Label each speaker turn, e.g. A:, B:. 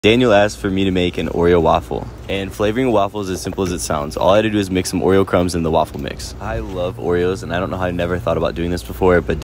A: Daniel asked for me to make an Oreo waffle, and flavoring waffles is as simple as it sounds. All I had to do is mix some Oreo crumbs in the waffle mix. I love Oreos, and I don't know how I never thought about doing this before, but